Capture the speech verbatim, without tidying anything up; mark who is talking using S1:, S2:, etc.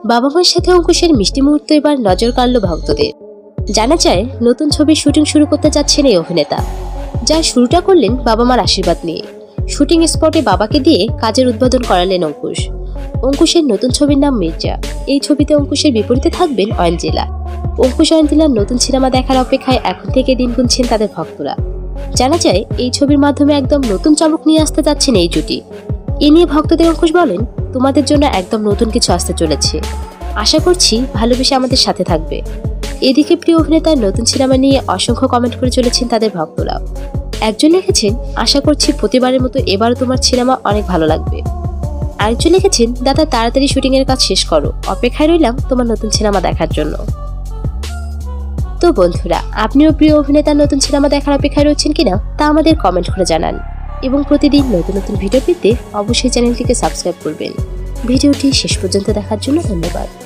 S1: বাবা মার সাথে অঙ্কুশের মিষ্টি মুহূর্ত এবার নজর কাড়ল ভক্তদের। জানা যায় নতুন ছবির শুটিং শুরু করতে যাচ্ছেন এই অভিনেতা, যার শুরুটা করলেন বাবা মার আশীর্বাদ নিয়ে। শুটিং স্পটে বাবাকে দিয়ে কাজের উদ্বোধন করালেন অঙ্কুশ। অঙ্কুশের নতুন ছবির নাম মির্জা। এই ছবিতে অঙ্কুশের বিপরীতে থাকবেন অয়নজিলা। অঙ্কুশ অয়নজিলার নতুন সিনেমা দেখার অপেক্ষায় এখন থেকে দিন গুনছেন তাদের ভক্তরা। জানা যায় এই ছবির মাধ্যমে একদম নতুন চমক নিয়ে আসতে যাচ্ছেন এই জুটি। এ নিয়ে ভক্তদের অঙ্কুশ বলেন, তোমাদের জন্য একদম নতুন কিছু আসতে চলেছে, আশা করছি ভালোবেসে আমাদের সাথে থাকবে। এদিকে প্রিয় অভিনেতার নতুন সিনেমা নিয়ে অসংখ্য কমেন্ট করে চলেছেন তাদের ভক্তরা। একজন লিখেছেন, আশা করছি প্রতিবারের মতো এবারও তোমার সিনেমা অনেক ভালো লাগবে। আরেকজন লিখেছেন, দাদা তাড়াতাড়ি শুটিং এর কাজ শেষ করো, অপেক্ষায় রইলাম তোমার নতুন সিনেমা দেখার জন্য। তো বন্ধুরা, আপনিও প্রিয় অভিনেতার নতুন সিনেমা দেখার অপেক্ষায় রয়েছেন কিনা তা আমাদের কমেন্ট করে জানান, এবং প্রতিদিন নতুন নতুন ভিডিও পেতে অবশ্যই চ্যানেলটিকে সাবস্ক্রাইব করবেন। ভিডিওটি শেষ পর্যন্ত দেখার জন্য ধন্যবাদ।